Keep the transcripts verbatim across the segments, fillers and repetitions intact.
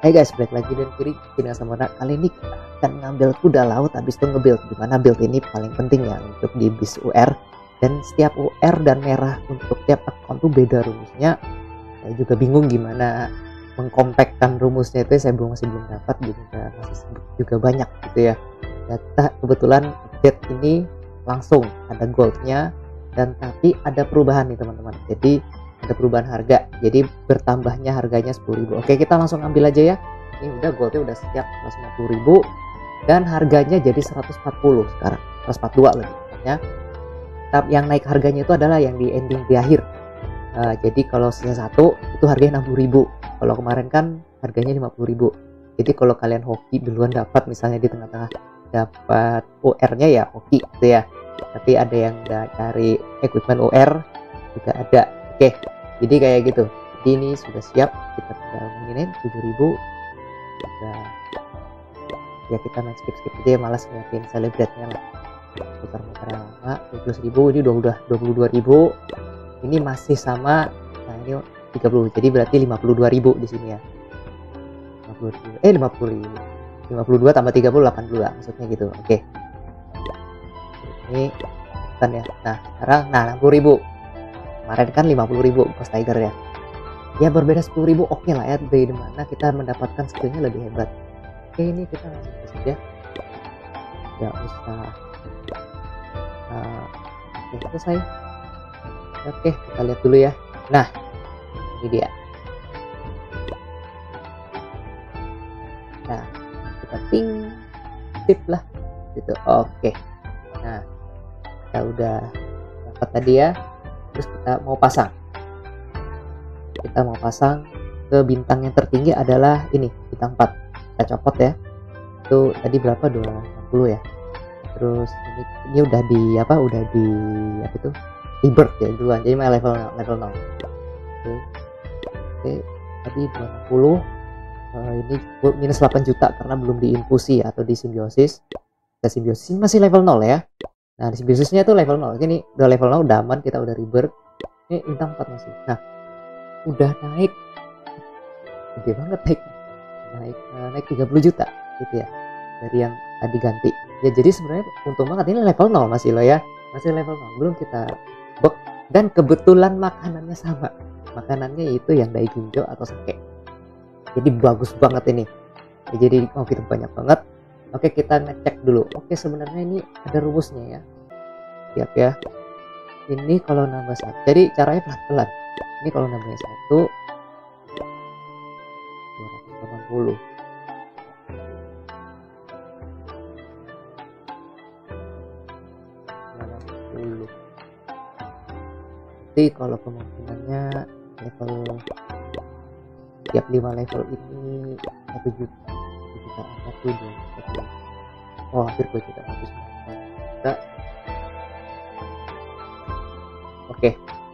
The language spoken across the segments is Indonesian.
Hai guys, balik lagi dan kiri dengan Samona. Kali ini kita akan ngambil kuda laut, habis itu nge-build. Dimana build ini paling penting ya untuk di bis U R. Dan setiap U R dan merah untuk tiap akun tuh beda rumusnya. Saya juga bingung gimana mengkompakkan rumusnya itu, saya belum masih belum dapat, juga masih juga banyak gitu ya. Data kebetulan update ini langsung ada goldnya, dan tapi ada perubahan nih teman-teman. Jadi ada perubahan harga, jadi bertambahnya harganya sepuluh ribu. Oke, kita langsung ambil aja ya. Ini udah goldnya udah siap seratus lima puluh ribu dan harganya jadi seratus empat puluh sekarang, seratus empat puluh dua lebih ya. Tapi yang naik harganya itu adalah yang di ending di akhir. Uh, jadi kalau sisa satu itu harganya enam puluh ribu. Kalau kemarin kan harganya lima puluh ribu. Jadi kalau kalian hoki duluan dapat, misalnya di tengah-tengah dapat U R-nya ya hoki gitu ya. Tapi ada yang udah cari equipment U R juga ada. Oke, jadi kayak gitu. Jadi ini sudah siap, kita tinggal menginin tujuh ribu. Udah, ya kita main skip-skip aja ya, malas nyiapin celebrate-nya lah. Putar-putar lama, dua puluh ribu, ini udah udah dua puluh dua ribu. Ini masih sama, nah ini tiga puluh, jadi berarti lima puluh dua ribu di sini ya. lima puluh ribu, eh lima puluh ribu. lima puluh dua tambah tiga puluh, delapan puluh dua, maksudnya gitu. Oke. Ini kan ya. Nah, sekarang nah enam puluh ribu. Kemarin kan lima puluh ribu Ghost Tiger ya. Ya berbeda sepuluh ribu, oke lah ya, dari mana kita mendapatkan skillnya lebih hebat. Oke, ini kita langsung saja. Gak usah. Nah, oke, selesai. Oke, kita lihat dulu ya. Nah, ini dia. Nah, kita ping tip lah gitu. Oke. Nah, kita udah dapat tadi ya. Terus kita mau pasang. Kita mau pasang ke bintang yang tertinggi adalah ini, bintang empat. Kita copot ya. Itu tadi berapa? dua ratus enam puluh ya. Terus ini ini udah di apa? Udah di apa itu? Rebirth ya duluan. Jadi main level level nol. Oke. Oke, tadi dua ratus enam puluh. Uh, ini minus delapan juta karena belum diinfusi atau di simbiosis. Kita simbiosis ini masih level nol ya. Nah, di simbiosis-nya tuh level nol. Ini udah level nol, udah aman, kita udah rebirth. Ini bintang empat masih. Nah, udah naik. Gede banget naik. Naik uh, naik tiga puluh juta gitu ya. Dari yang tadi ganti. Ya jadi sebenarnya untung banget ini level nol masih loh ya. Masih level nol. Belum kita bok, dan kebetulan makanannya sama. Makanannya itu yang daiginjo atau sake. Jadi bagus banget ini. Ya, jadi oh kita banyak banget. Oke, kita ngecek dulu. Oke, sebenarnya ini ada rumusnya ya. Siap ya. Ini kalau nambah satu. Jadi caranya pelan-pelan. Ini kalau nambahnya satu, dua ratus delapan puluh. Jadi kalau kemungkinannya level tiap lima level ini satu juta, satu juta satu dua satu. Oh, hampir dua juta habis. Kita oke.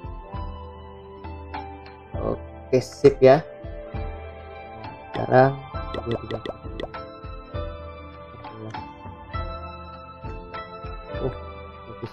Oke, sip ya. Sekarang dua tiga. Oh, bagus.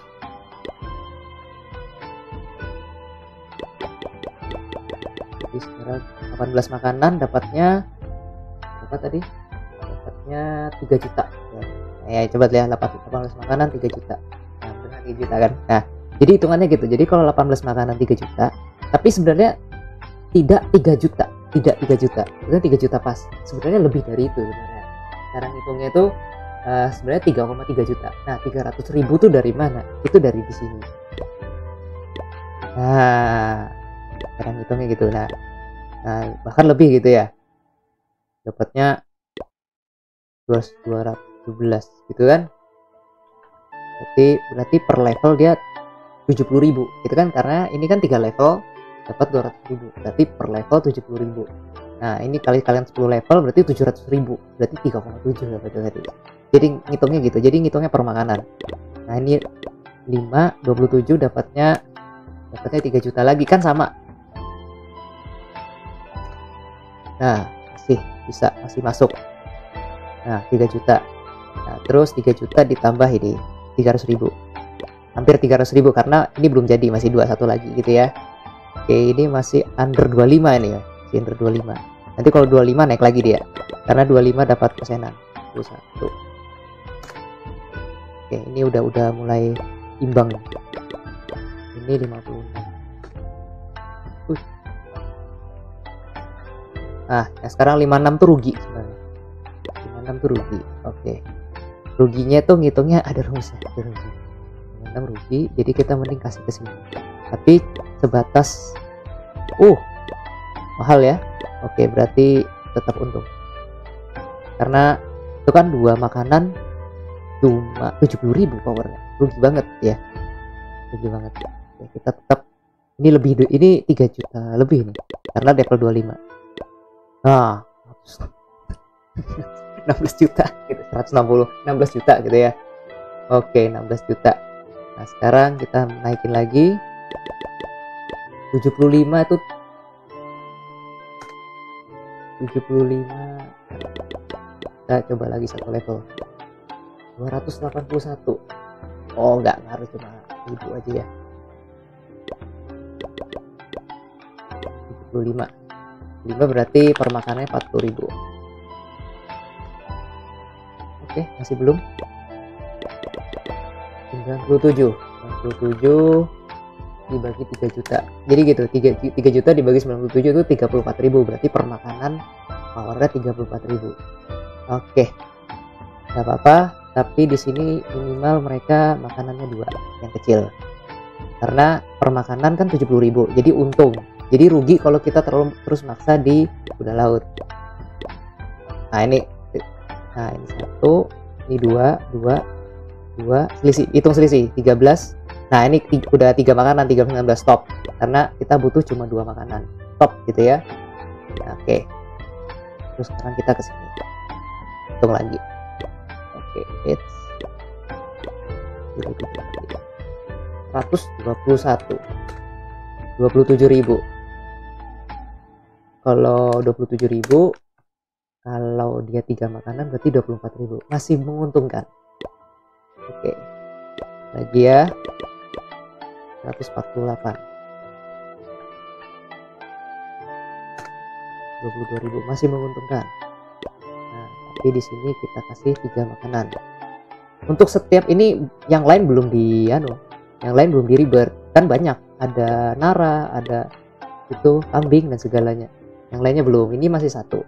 Jadi sekarang delapan belas makanan dapatnya berapa tadi? Dapatnya tiga juta ya. Nah, ya coba lihat delapan belas makanan tiga juta. Nah, benar tiga juta kan. Nah, jadi hitungannya gitu. Jadi kalau delapan belas makanan tiga juta, tapi sebenarnya tidak tiga juta, tidak tiga juta. Itu tiga juta pas. Sebenarnya lebih dari itu sebenarnya. Sekarang hitungnya itu uh, sebenarnya tiga koma tiga juta. Nah, tiga ratus ribu tuh dari mana? Itu dari di sini. Nah, sekarang hitungnya gitu. Nah, nah bahkan lebih gitu ya. Dapatnya dua ratus dua belas gitu kan. Berarti berarti per level dia tujuh puluh ribu gitu kan, karena ini kan tiga level dapat dua ratus ribu, berarti per level tujuh puluh ribu. Nah, ini kali kalian sepuluh level berarti tujuh ratus ribu, berarti tiga koma tujuh dapat tadi. Jadi ngitungnya gitu, jadi ngitungnya per makanan. Nah, ini lima, dua puluh tujuh dapatnya dapatnya tiga juta lagi kan sama. Nah, masih bisa, masih masuk. Nah, tiga juta. Nah, terus tiga juta ditambah ini tiga ratus ribu. Hampir tiga ratus ribu karena ini belum jadi, masih dua puluh satu lagi gitu ya. Oke, ini masih under dua puluh lima ini ya, masih under dua puluh lima. Nanti kalau dua puluh lima naik lagi dia, karena dua puluh lima dapat persenan dua puluh satu. Oke, ini udah udah mulai imbang. Ini lima puluh enam. Uh. Ah, nah sekarang lima puluh enam tuh rugi sebenarnya. lima puluh enam tuh rugi. Oke. Ruginya tuh ngitungnya ada rumusnya, ada rumusnya. lima puluh enam rugi, jadi kita mending kasih ke sini. Tapi sebatas uh mahal ya. Oke, berarti tetap untung. Karena itu kan dua makanan cuma tujuh puluh ribu powernya. Rugi banget ya. Rugi banget. Ya, kita tetap ini lebih ini tiga juta lebih nih karena level dua puluh lima. Nah, enam belas juta gitu, seratus enam puluh, enam belas juta gitu ya. Oke, enam belas juta. Nah, sekarang kita naikin lagi tujuh puluh lima itu tujuh puluh lima. Kita coba lagi satu level. dua ratus delapan puluh satu. Oh, enggak ngaruh, cuma ribu aja ya. tujuh puluh lima. lima berarti per makanannya empat puluh ribu. Oke, masih belum. sembilan puluh tujuh. sembilan puluh tujuh dibagi tiga juta. Jadi gitu, tiga, tiga juta dibagi sembilan puluh tujuh itu tiga puluh empat ribu. Berarti per makanan powernya tiga puluh empat ribu. Oke. Enggak apa-apa, tapi di sini minimal mereka makanannya dua yang kecil. Karena per makanan kan tujuh puluh ribu. Jadi untung. Jadi rugi kalau kita terlalu terus maksa di kuda laut. Nah, ini nah ini satu, ini dua, dua, dua, selisih, hitung selisih tiga belas. Nah, ini tiga, udah tiga makanan, tiga belas, sembilan belas, stop. Karena kita butuh cuma dua makanan. Stop gitu ya. Nah, oke. Okay. Terus sekarang kita ke sini. Hitung lagi. Oke, okay, it's seratus dua puluh satu. dua puluh tujuh ribu. Kalau dua puluh tujuh ribu, kalau dia tiga makanan berarti dua puluh empat ribu. Masih menguntungkan. Oke. Lagi ya. seratus empat puluh delapan. dua puluh dua ribu masih menguntungkan. Nah, tapi di sini kita kasih tiga makanan. Untuk setiap ini yang lain belum di anu, yang lain belum di rebirth. Kan banyak, ada nara, ada itu kambing dan segalanya. Yang lainnya belum, ini masih satu.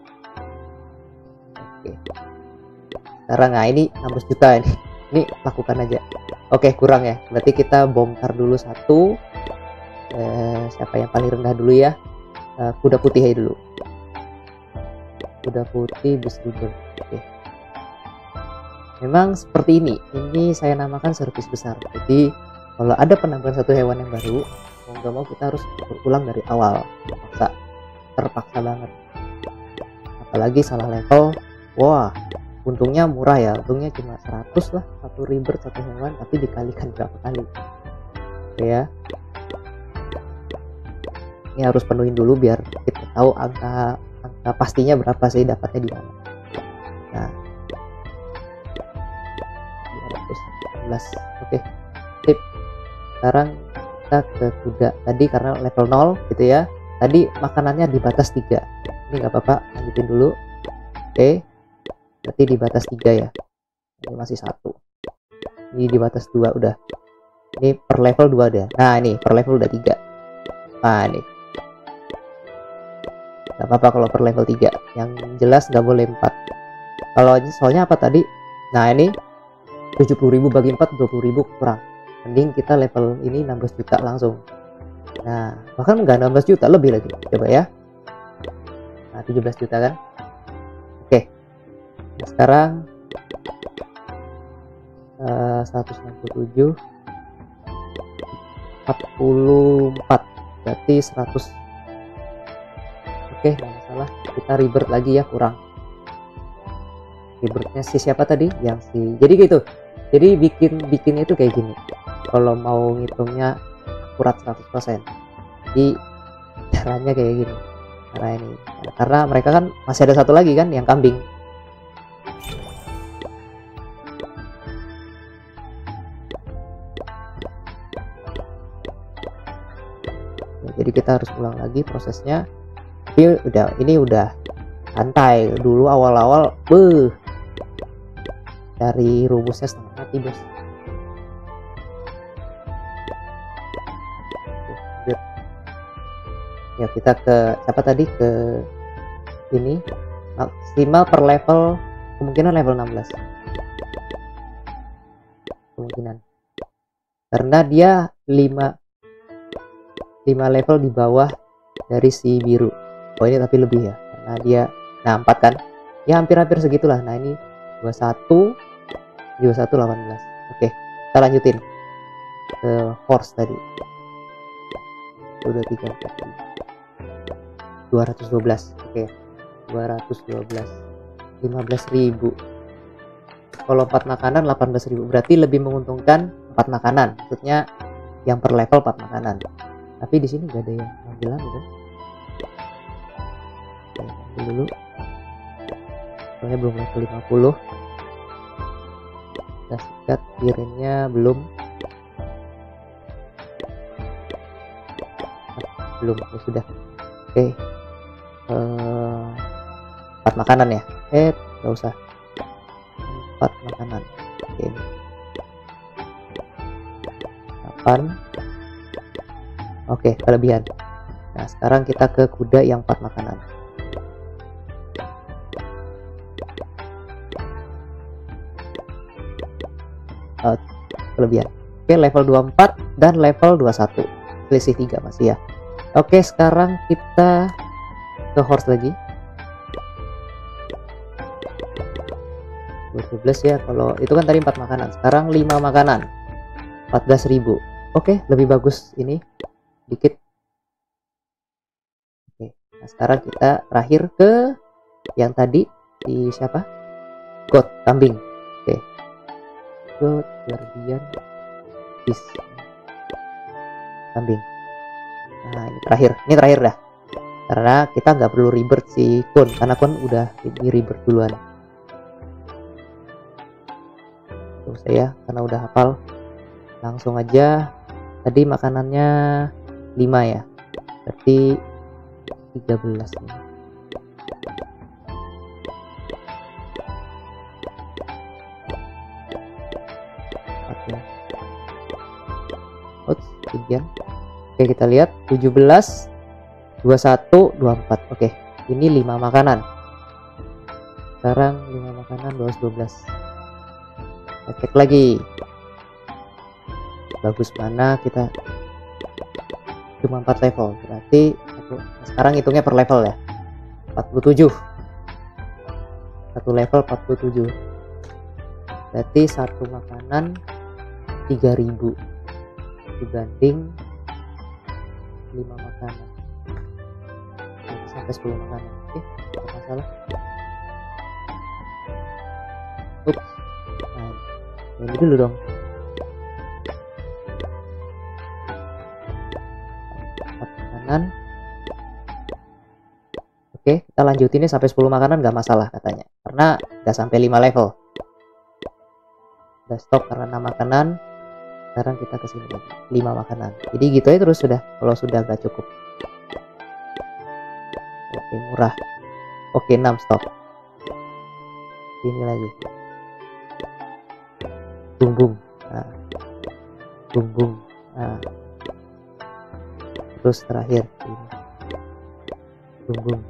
Oke. Sekarang nah ini enam belas juta ini. Ini lakukan aja. Oke, kurang ya. Berarti kita bongkar dulu satu. Eh, siapa yang paling rendah dulu ya? Eh, kuda putih aja dulu. Kuda putih bis rebirth. Oke. Memang seperti ini. Ini saya namakan servis besar. Jadi kalau ada penambahan satu hewan yang baru, mau nggak mau kita harus berulang dari awal. Terpaksa, terpaksa banget. Apalagi salah level, wah, untungnya murah ya. Untungnya cuma seratus lah, satu rebirth satu hewan, tapi dikalikan berapa kali. Oke ya. Ini harus penuhin dulu biar kita tahu angka angka pastinya berapa sih dapatnya di mana. Nah, dua ratus empat belas. Oke. Tip. Sekarang kita ke kuda tadi karena level nol gitu ya. Tadi makanannya di batas tiga. Ini nggak apa-apa, lanjutin dulu. Oke. Berarti di batas tiga ya. Ini masih satu. Ini di batas dua udah. Ini per level dua deh. Nah, ini per level udah tiga. Nah, ini. Nggak apa-apa kalau per level tiga. Yang jelas nggak boleh empat. Kalau soalnya apa tadi? Nah, ini tujuh puluh ribu bagi empat, dua puluh ribu kurang. Mending kita level ini enam belas juta langsung. Nah, bahkan nggak enam belas juta, lebih lagi. Coba ya. Nah, tujuh belas juta kan. Oke. Nah, sekarang uh, seratus enam puluh tujuh, empat puluh empat, berarti seratus. Oke, nggak masalah. Kita rebirth lagi ya, kurang. Rebirthnya si siapa tadi? Yang si. Jadi gitu. Jadi bikin bikin itu kayak gini. Kalau mau ngitungnya akurat seratus persen. Jadi caranya kayak gini. Cara ini. Karena mereka kan masih ada satu lagi kan yang kambing. Ya, jadi kita harus ulang lagi prosesnya. Tapi udah, ini udah santai. Dulu awal-awal beuh, dari rumusnya setengah mati bos. Ya kita ke siapa tadi, ke ini maksimal per level, kemungkinan level enam belas kemungkinan, karena dia lima level di bawah dari si biru. Oh ini tapi lebih ya, karena dia nah empat kan ya, hampir-hampir segitulah. Nah ini dua puluh satu dua puluh satu delapan belas. Oke, kita lanjutin ke horse tadi. Udah tiga dua ratus dua belas. Oke, dua ratus dua belas, lima belas ribu. Kalau empat makanan delapan belas ribu, berarti lebih menguntungkan empat makanan, maksudnya yang per level empat makanan. Tapi di sini gak ada yang ngambil gitu. Oke, ambil dulu, soalnya belum level lima puluh. Kita sikat piringnya belum belum ya sudah. Oke, eh, empat makanan ya, eh nggak usah, empat makanan. Oke, delapan. Oke, kelebihan. Nah sekarang kita ke kuda yang empat makanan. Uh, kelebihan. Oke, level dua puluh empat dan level dua puluh satu, selisih tiga masih ya. Oke, sekarang kita ke horse lagi. dua belas ya, kalau itu kan tadi empat makanan, sekarang lima makanan, empat belas ribu. Oke, lebih bagus ini dikit. Oke, nah sekarang kita terakhir ke yang tadi di siapa, goat, kambing. Oke, goat, guardian, beast, kambing. Nah ini terakhir, ini terakhir dah, karena kita nggak perlu rebirth si Kun, karena Kun udah di rebirth duluan. Tuh saya karena udah hafal, langsung aja. Tadi makanannya lima ya, berarti tiga belas nih. Oke, Outs, bagian. Oke, kita lihat tujuh belas, dua puluh satu, dua puluh empat. Oke, ini lima makanan. Sekarang lima makanan, dua belas, dua belas. Kita cek lagi. Bagus mana, kita cuma empat level, berarti aku, sekarang hitungnya per level ya, empat puluh tujuh, satu level empat puluh tujuh, berarti satu makanan tiga ribu dibanding lima makanan, sampai sepuluh makanan. Oke, tidak masalah. Ups, nah ini dulu dong. Oke, kita lanjutinnya sampai sepuluh makanan nggak masalah katanya, karena nggak sampai lima level. Udah stop karena enam makanan. Sekarang kita ke sini lagi, lima makanan. Jadi gitu aja terus sudah, kalau sudah nggak cukup. Oke, murah. Oke, enam, stop. Ini lagi. Bung bung. Nah. Bung bung. Nah. Terus terakhir ini. Bung bung.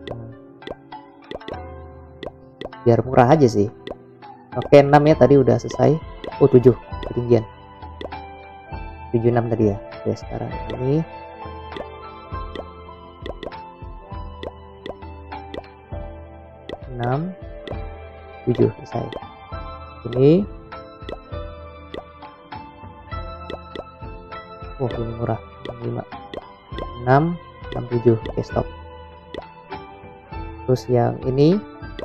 Biar murah aja sih. Oke, enam ya, tadi udah selesai. Oh, tujuh ketinggian, tujuh enam tadi ya. Oke, sekarang ini enam tujuh selesai. Ini oh ini murah, lima enam enam tujuh. Oke, stop. Terus yang ini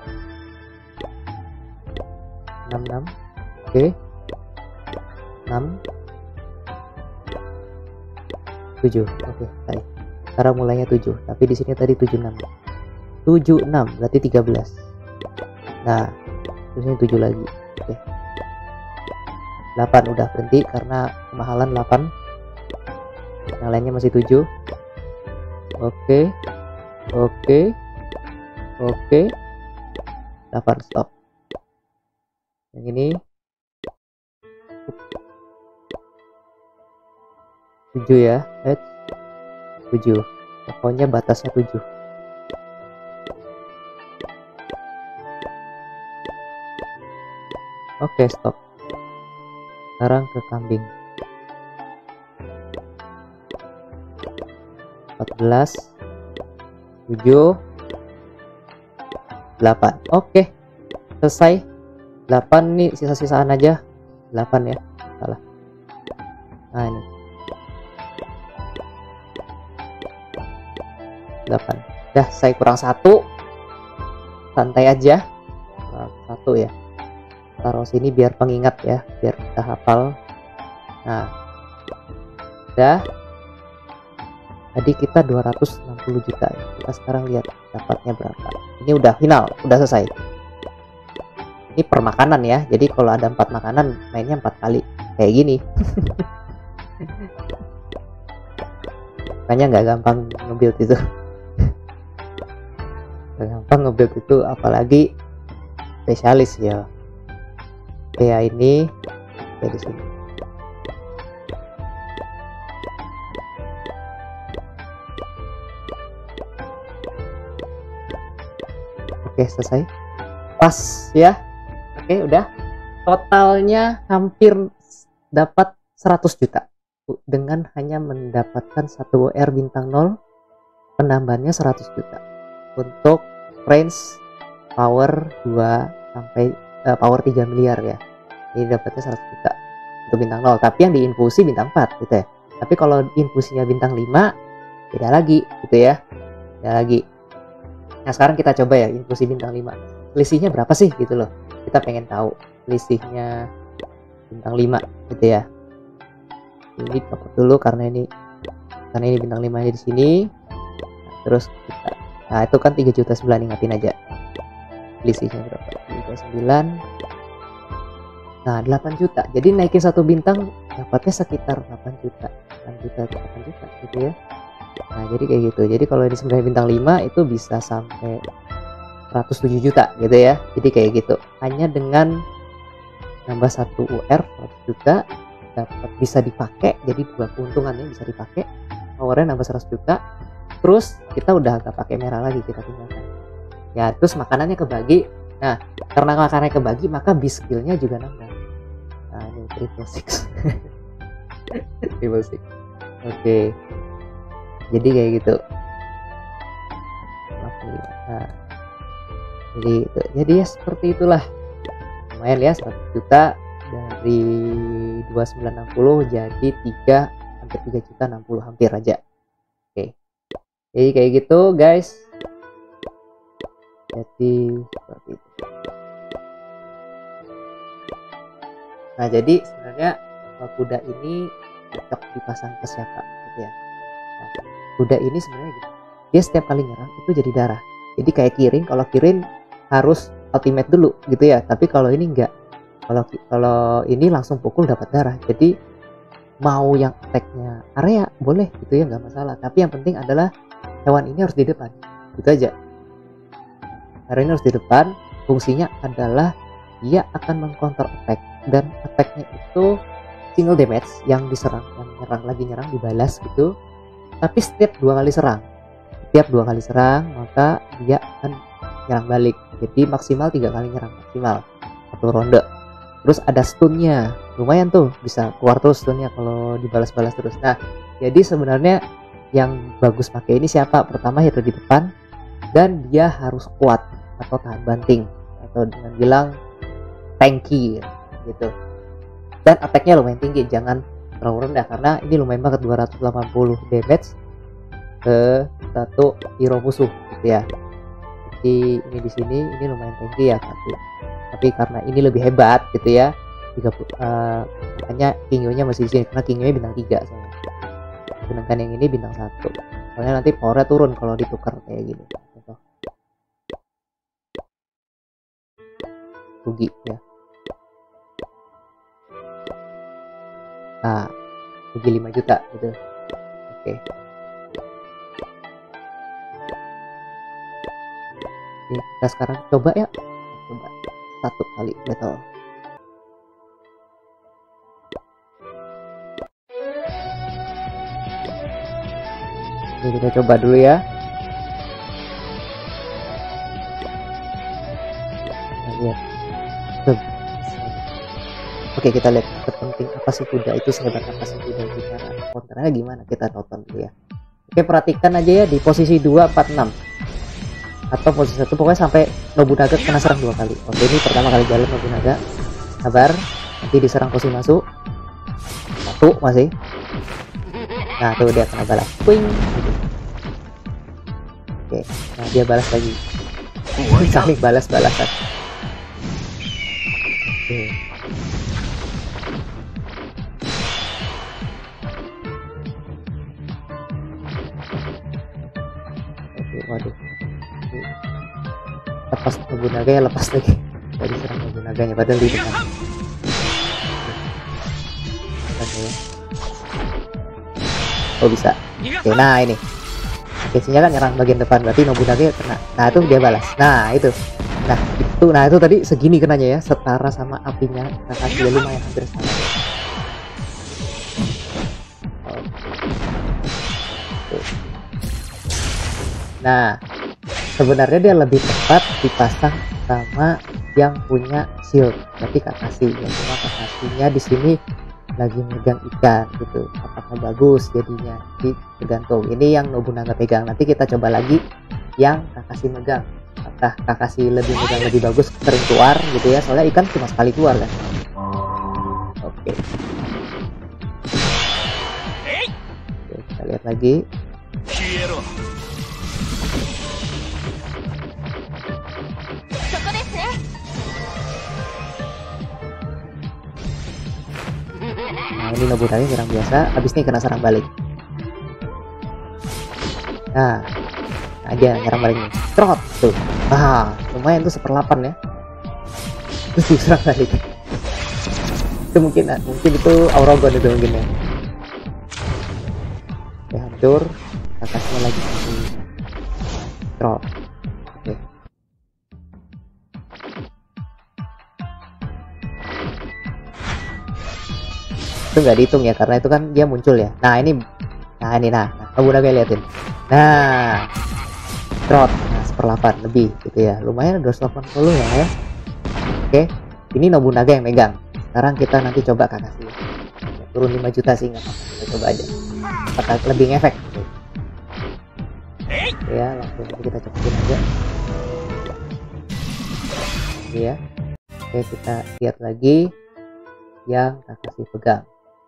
enam enam. Oke, enam tujuh. Oke, baik. Sekarang mulainya tujuh, tapi di sini tadi tujuh enam. tujuh enam berarti tiga belas. Nah, terus ini tujuh lagi. Oke. delapan udah berhenti karena kemahalan delapan. Yang lainnya masih tujuh. Oke. Oke, oke, delapan stop. Yang ini tujuh ya, eh tujuh. Pokoknya batasnya tujuh. Oke, stop. Sekarang ke kambing. empat belas, tujuh, delapan. Oke, selesai. delapan nih sisa-sisaan aja. delapan ya, salah. Nah ini delapan. Dah, saya kurang satu. Santai aja. Kurang satu ya. Taruh sini biar pengingat ya, biar kita hafal. Nah, udah. Tadi kita dua ratus enam puluh juta ya. Kita sekarang lihat dapatnya berapa. Ini udah final, udah selesai. Ini per makanan ya. Jadi kalau ada empat makanan, mainnya empat kali. Kayak gini. Makanya nggak gampang nge-build itu. Nggak gampang nge-build itu, apalagi spesialis ya. Kayak ini, kayak di sini. Oke, selesai. Pas ya. Oke, udah. Totalnya hampir dapat seratus juta. Dengan hanya mendapatkan satu W R bintang nol, penambahannya seratus juta. Untuk range power dua sampai uh, power tiga miliar ya. Ini dapatnya seratus juta untuk bintang nol. Tapi yang diinfusi bintang empat gitu ya. Tapi kalau infusinya bintang lima, beda lagi gitu ya. Beda lagi. Nah, sekarang kita coba ya infusi bintang lima. Selisihnya berapa sih gitu loh. Kita pengen tahu selisihnya bintang lima gitu ya. Ini copot dulu karena ini karena ini bintang lima nya di sini. Nah, terus kita, nah itu kan tiga juta sembilan, ingatin aja. Selisihnya berapa? tiga juta sembilan. Nah, delapan juta. Jadi naikin satu bintang dapatnya sekitar delapan juta. delapan juta, delapan juta gitu ya. Nah, jadi kayak gitu. Jadi kalau ini sebenarnya bintang lima itu bisa sampai seratus tujuh juta gitu ya. Jadi kayak gitu. Hanya dengan nambah satu U R seratus juta dapat bisa dipakai. Jadi dua keuntungannya bisa dipakai. Powernya nambah seratus juta. Terus kita udah agak pakai merah lagi, kita tinggalkan. Ya, terus makanannya kebagi. Nah, karena makanannya kebagi maka bis skillnya juga nambah. Nah, ini triple six. Triple six. Oke. Jadi kayak gitu. Nah, jadi gitu. Jadi ya seperti itulah. Lumayan ya, seratus juta dari dua ribu sembilan ratus enam puluh jadi tiga, hampir tiga juta enam puluh, hampir aja. Oke. Jadi kayak gitu, guys. Jadi seperti itu. Nah, jadi sebenarnya kuda ini cocok dipasang ke siapa gitu ya. Nah, kuda ini sebenarnya gitu. Dia setiap kali nyerang itu jadi darah. Jadi kayak Kirin, kalau Kirin harus ultimate dulu gitu ya. Tapi kalau ini enggak. Kalau kalau ini langsung pukul dapat darah. Jadi mau yang attack-nya area boleh gitu ya, nggak masalah. Tapi yang penting adalah hewan ini harus di depan. Gitu aja. Hewan ini harus di depan. Fungsinya adalah dia akan mengcounter attack, dan attack-nya itu single damage, yang diserang, yang nyerang lagi nyerang dibalas gitu. Tapi setiap dua kali serang, setiap dua kali serang maka dia akan nyerang balik. Jadi maksimal tiga kali nyerang maksimal satu ronde. Terus ada stunnya, lumayan tuh, bisa keluar terus stunnya kalau dibalas-balas terus. Nah, jadi sebenarnya yang bagus pakai ini siapa? Pertama hero di depan, dan dia harus kuat atau tahan banting, atau dengan bilang tanky gitu. Dan attack-nya lumayan tinggi, jangan terlalu rendah karena ini lumayan banget, dua ratus delapan puluh damage ke satu hero musuh gitu ya. Jadi ini di sini ini lumayan tinggi ya, tapi tapi karena ini lebih hebat gitu ya, tiga puluh, uh, makanya Kingyo-nya masih di sini karena Kingyo-nya bintang tiga soalnya. Sedangkan yang ini bintang satu. Soalnya nanti powernya turun kalau ditukar kayak gini. Contoh. Rugi ya. Nah, rugi lima juta gitu. Oke. Oke, kita sekarang coba ya, coba satu kali battle. Oke, kita coba dulu ya. Kita lihat. Oke, kita lihat terpenting apa sih kuda itu, sehebat apa sih kuda itu, cara kontranya gimana, kita nonton dulu ya. Oke, perhatikan aja ya di posisi dua, empat, enam atau posisi satu, pokoknya sampai Nobunaga kena serang dua kali. Oke, ini pertama kali jalan Nobunaga, sabar, nanti diserang posisi masuk satu masih. Nah tuh dia kena balas, wing gitu. Oke, nah dia balas lagi, saling balas-balasan. Oke. Waduh, lepas Nobunaga ya, lepas lagi dari serang Nobunaganya, padahal di depan. Oh bisa. Oke, nah ini biasanya kan nyerang bagian depan, berarti Nobunaga kena. Nah itu dia balas. Nah itu, nah itu, nah itu tadi segini kenanya ya, setara sama apinya Kakashi, ya lumayan hampir sama. Nah, sebenarnya dia lebih tepat dipasang sama yang punya shield, berarti Kakashi. Ya, cuma Kakashinya di sini lagi megang ikan gitu. Apakah bagus jadinya? Jadi tergantung. Ini yang Nobunaga pegang. Nanti kita coba lagi yang Kakashi megang. Apakah Kakashi lebih megang lebih bagus, sering keluar gitu ya? Soalnya ikan cuma sekali keluar kan. Oke. Oke, kita lihat lagi. Nah ini Nobunaga serang biasa, habis ini kena serang balik. Nah, aja nyerang balik nih, trot tuh. Ah, lumayan tuh seperlapan ya. Terus diserang balik. Itu mungkin, mungkin itu Auragon itu mungkin ya. Oke, hancur. Kakasnya lagi trot. Oke. Itu nggak dihitung ya, karena itu kan dia muncul ya. Nah ini, nah ini, nah, nah Nobunaga liatin. Nah, trot, nah seperlapan lebih gitu ya, lumayan dua ratus delapan puluh ya ya. Oke, ini Nobunaga yang megang. Sekarang kita nanti coba Kakashi. Ya, turun lima juta sih nggak apa-apa, kita coba aja. Apakah lebih ngefek? Gitu. Oke, ya, langsung kita cobain aja. Oke ya. Oke, kita lihat lagi yang Kakashi pegang.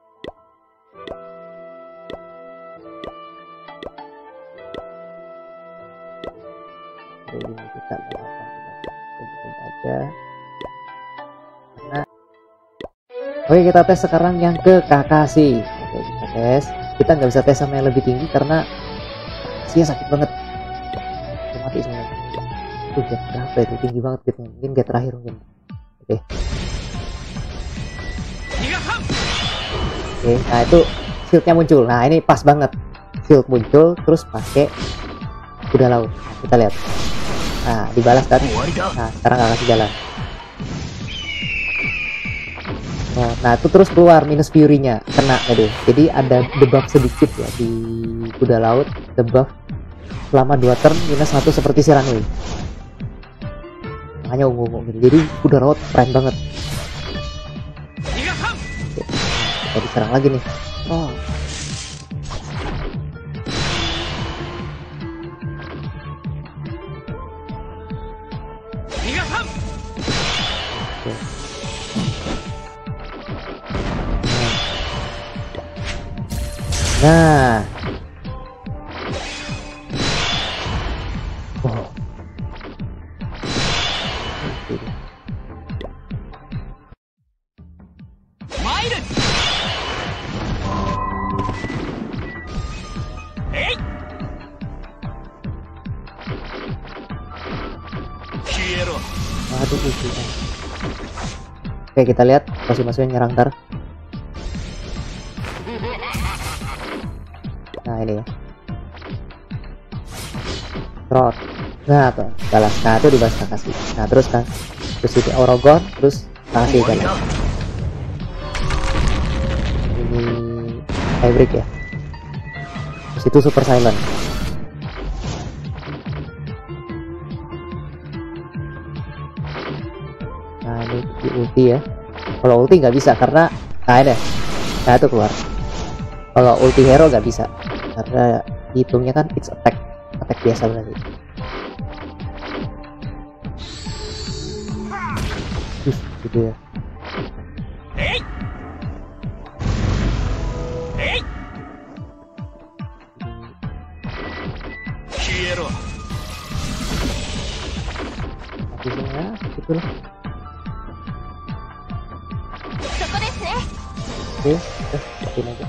Ini kita coba aja karena oke, kita tes sekarang yang ke Kakashi. Oke, kita tes. Kita nggak bisa tes sama yang lebih tinggi karena Kakashinya sakit banget, mati semua. Tuh get berapa itu, tinggi banget gitu, mungkin get terakhir mungkin. Oke. Oke, nah itu shieldnya muncul. Nah ini pas banget, shield muncul terus pakai kuda laut. Nah, kita lihat. Nah dibalas kan. Nah sekarang Kakashi jalan. Oh, nah itu terus keluar minus fury-nya, kena tadi. Jadi ada debuff sedikit ya di kuda laut, debuff selama dua turn minus satu seperti si Ranui. Makanya ungu-ungu gitu. Jadi kuda laut keren banget. Oke, kita diserang lagi nih. Oh. Nah, oh. Aduh, oke, kita lihat posisi masuknya nyerang tar. Nah ini ya, trot. Nah tuh balas, nah itu dibalas kasih. Nah terus kan terus ini Orogon, terus kasih kan ini hybrid ya, terus itu super silent. Nah ini di ulti ya, kalau ulti nggak bisa karena nah ini nah itu keluar. Kalau ulti hero nggak bisa karena hitungnya kan it's attack attack biasa berarti. Uh, gitu ya. Habisnya gitulah. Oke, udah bikin aja.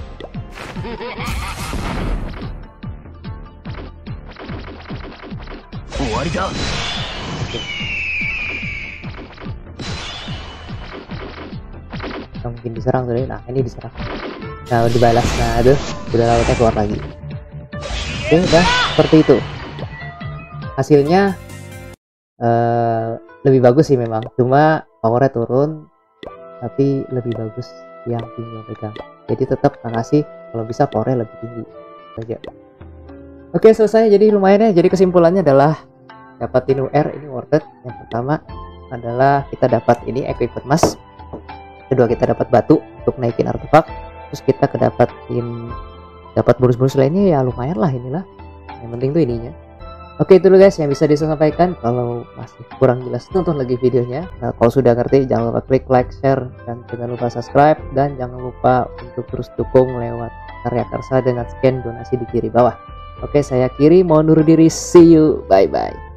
Nah, mungkin diserang tadi. Nah ini diserang, nah dibalas, nah aduh udah lautnya keluar lagi. Oke udah seperti itu hasilnya. Uh, lebih bagus sih memang, cuma powernya turun tapi lebih bagus yang tinggal pegang, jadi tetap makasih kalau bisa powernya lebih tinggi aja. Oke selesai, jadi lumayan ya. Jadi kesimpulannya adalah dapatin U R ini worth it. Yang pertama adalah kita dapat ini equipment emas, kedua kita dapat batu untuk naikin artefak, terus kita kedapatin dapat bonus-bonus lainnya ya lumayan lah inilah. Yang penting tuh ininya. Oke itu dulu guys yang bisa disampaikan. Kalau masih kurang jelas tonton lagi videonya. Nah, kalau sudah ngerti jangan lupa klik like, share, dan jangan lupa subscribe, dan jangan lupa untuk terus dukung lewat Karya Karsa dengan scan donasi di kiri bawah. Oke saya Kiri mau undur diri, see you, bye bye.